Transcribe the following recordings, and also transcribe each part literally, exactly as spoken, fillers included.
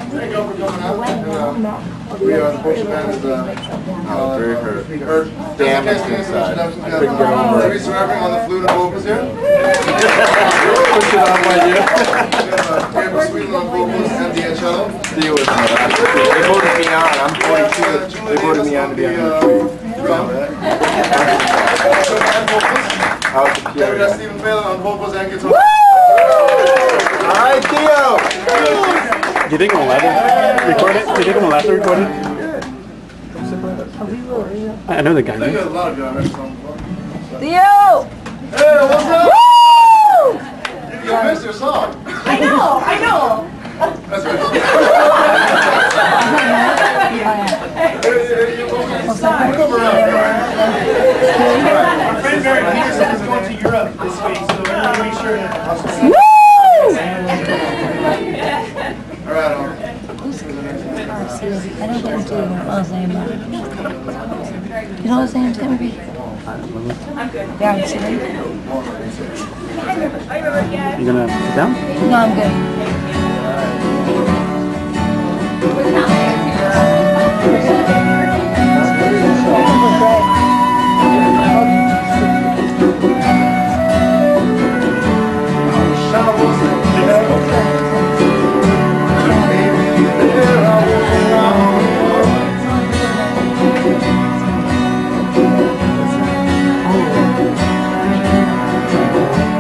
Thank you for coming out. And, uh, we are unfortunately uh, I was very hurt. hurt. Damaged inside. I couldn't get over it. Resurfing on the flute and vocals here. Push it on my ear. Gabriel Sweetland on vocals and the cello. Deal with me. They voted me on. I'm forty-two. They voted me on to be on the tree. Remember that? I was the P R. Then we got Stephen Phelan on vocals and guitar. Alright, Theo! Do you think I'm allowed to record it? Do you think I'm allowed to record it? I know the guy. I think there's a lot of you on that song before. Theo! Hey, what's up? Woo! You missed your song. I know, I know. That's right. Come around. Our friend Barry Peterson is going to Europe this week, so we're going to make sure to... Woo! All right, all right. I don't get into what I was saying about it. You know what I'm saying? Tell me. I'm good. Yeah, I'm sitting. You gonna sit down? No, I'm good.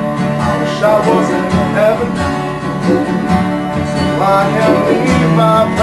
I was in heaven, so I can leave my